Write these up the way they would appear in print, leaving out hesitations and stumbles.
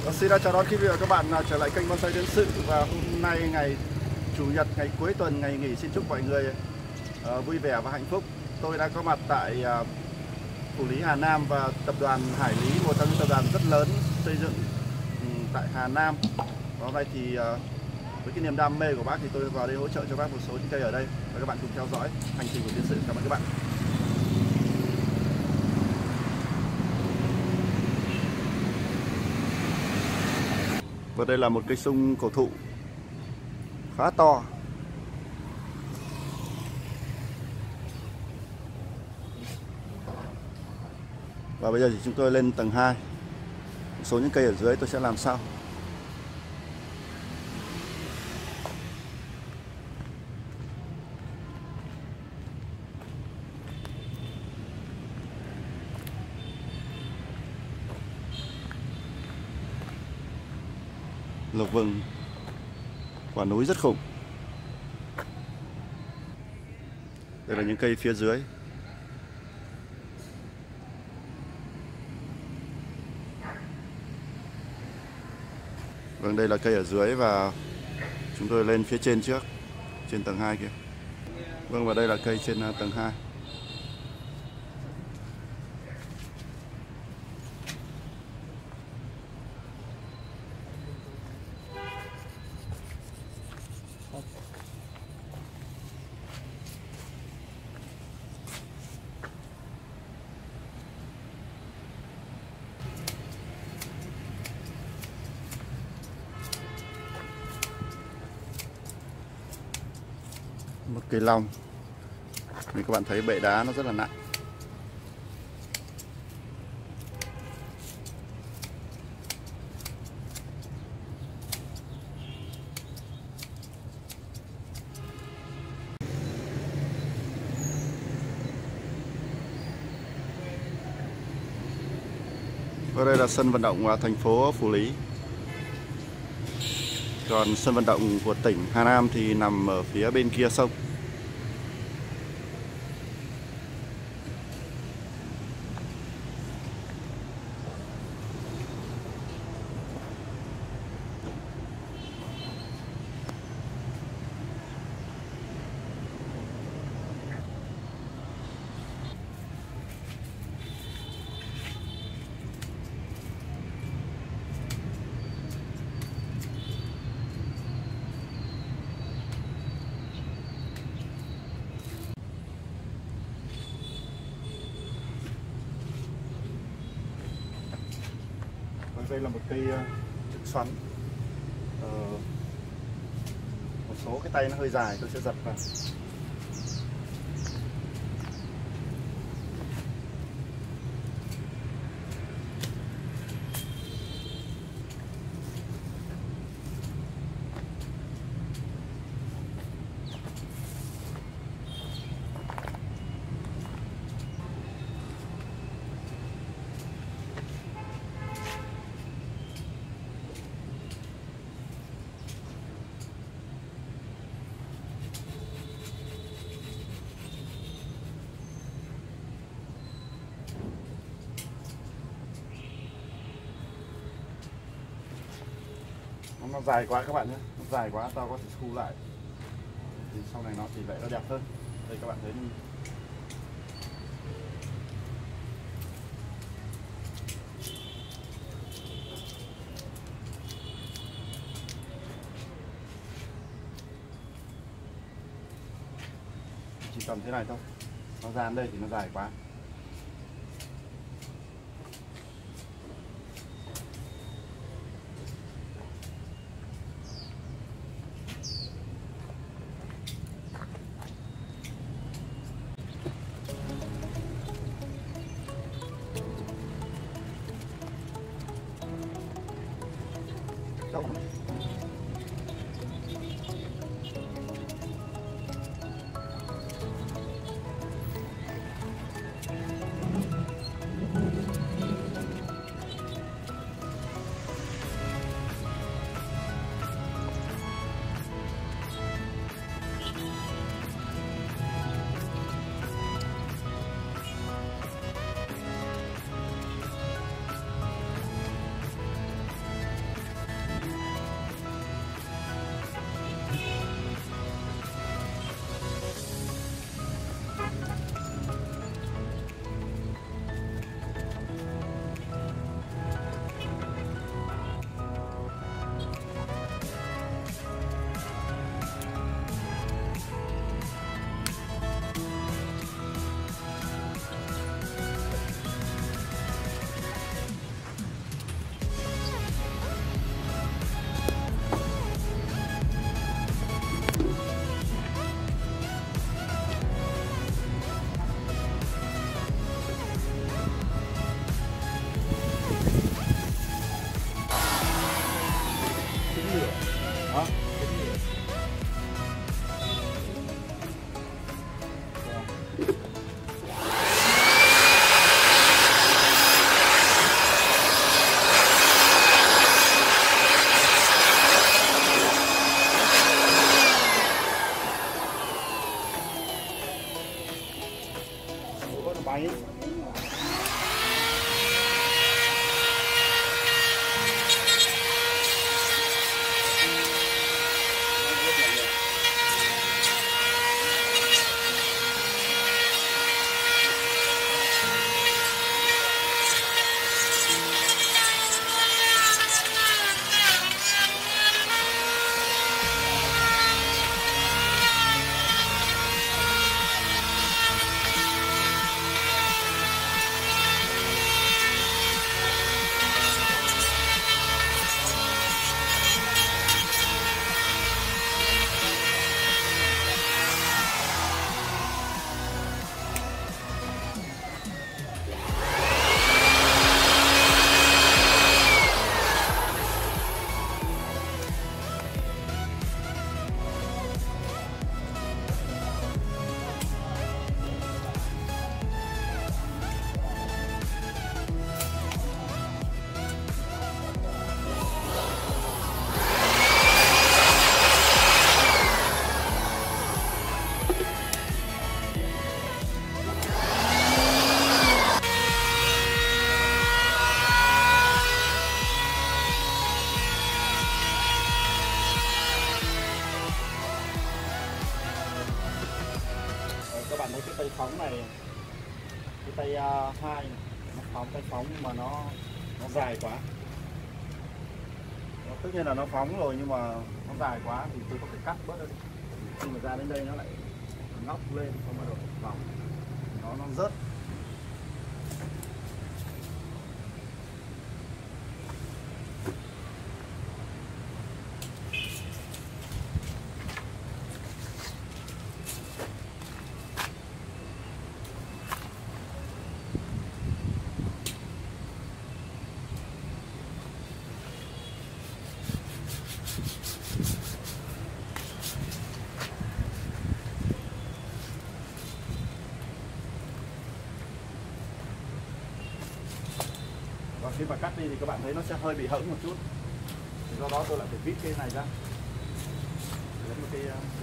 Xin chào đón quý vị và các bạn trở lại kênh Bonsai Dân Sự. Và hôm nay ngày Chủ nhật, ngày cuối tuần, ngày nghỉ, xin chúc mọi người vui vẻ và hạnh phúc. Tôi đã có mặt tại Phủ Lý Hà Nam và tập đoàn Hải Lý, một trong những tập đoàn rất lớn xây dựng tại Hà Nam. Và hôm nay thì với cái niềm đam mê của bác thì tôi vào đây hỗ trợ cho bác một số những cây ở đây, và các bạn cùng theo dõi hành trình của tiến sự. Cảm ơn các bạn. Và đây là một cây sung cổ thụ khá to. Và bây giờ thì chúng tôi lên tầng 2. Một số những cây ở dưới tôi sẽ làm sau. Lộc vừng, quả núi rất khủng. Đây là những cây phía dưới. Vâng, đây là cây ở dưới và chúng tôi lên phía trên trước, trên tầng 2 kia. Vâng, và đây là cây trên tầng 2. Một cây long. Như các bạn thấy bệ đá nó rất là nặng. Và đây là sân vận động thành phố Phủ Lý. Còn sân vận động của tỉnh Hà Nam thì nằm ở phía bên kia sông. Đây là một cây trứng xoắn. Một số cái tay nó hơi dài, tôi sẽ giật vào. Nó dài quá các bạn nhé, nó dài quá tao có thể thu lại thì sau này nó tỷ lệ nó đẹp hơn. Đây các bạn thấy chỉ tầm thế này thôi, nó ra đến đây thì nó dài quá. Đâu? phóng này, cái tay 2 này, nó phóng tay phóng nhưng mà nó dài quá. Tất nhiên là nó phóng rồi nhưng mà nó dài quá thì tôi có thể cắt bớt đi. Khi mà ra đến đây nó lại ngóc lên, xong bắt đầu vòng nó rớt. Và khi mà cắt đi thì các bạn thấy nó sẽ hơi bị hẫng một chút, thì do đó tôi lại phải vít cái này ra. Lấy một cái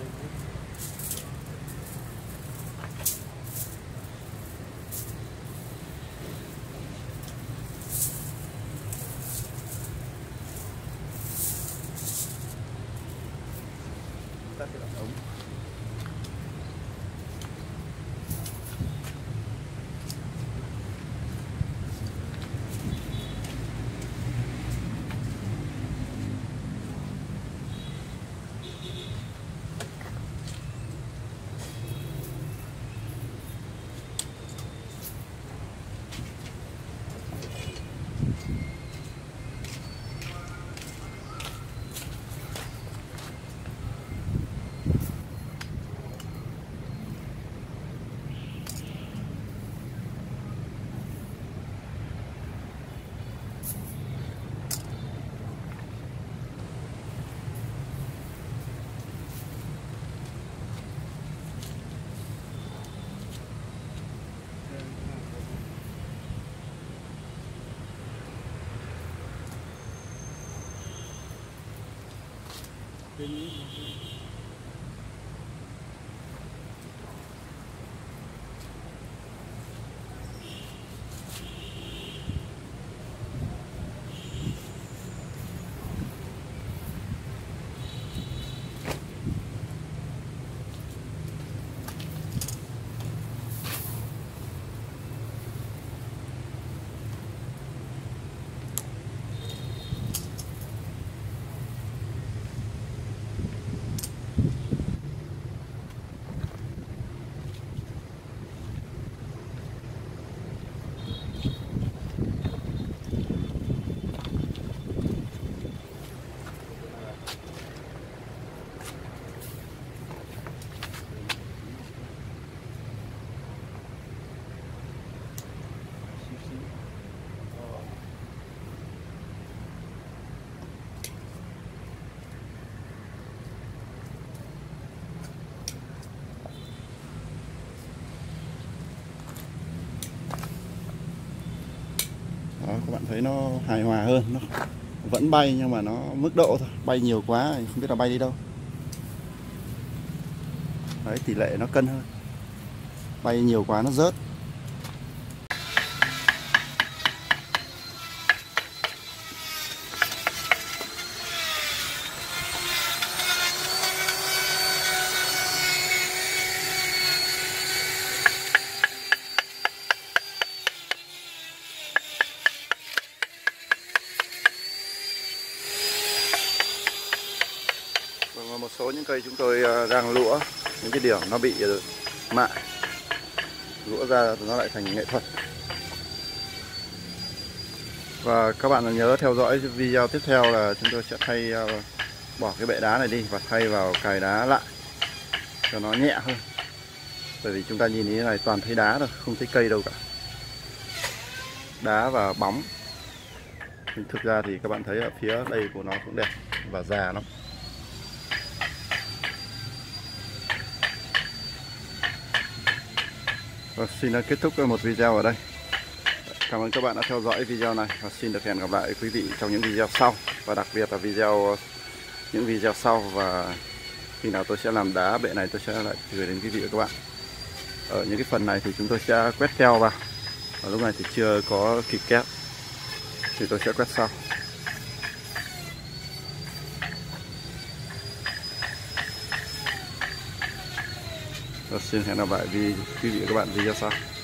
tắt cái đoạn ống. Đó, các bạn thấy nó hài hòa hơn, nó vẫn bay nhưng mà nó mức độ thôi, bay nhiều quá không biết là bay đi đâu. Đấy, tỷ lệ nó cân hơn, bay nhiều quá nó rớt. Một số những cây chúng tôi đang lũa những cái điểm nó bị mại, lũa ra nó lại thành nghệ thuật. Và các bạn nhớ theo dõi video tiếp theo là chúng tôi sẽ bỏ cái bệ đá này đi và thay vào cài đá lại cho nó nhẹ hơn. Bởi vì chúng ta nhìn như thế này toàn thấy đá thôi, không thấy cây đâu cả, đá và bóng. Nhưng thực ra thì các bạn thấy ở phía đây của nó cũng đẹp và già lắm. Và xin kết thúc một video ở đây. Cảm ơn các bạn đã theo dõi video này và xin được hẹn gặp lại quý vị trong những video sau, và đặc biệt là những video sau. Và khi nào tôi sẽ làm đá bệ này tôi sẽ lại gửi đến quý vị và các bạn. Ở những cái phần này thì chúng tôi sẽ quét keo vào, và lúc này thì chưa có kịp keo thì tôi sẽ quét sau. Xin hẹn gặp lại quý vị và các bạn video sau.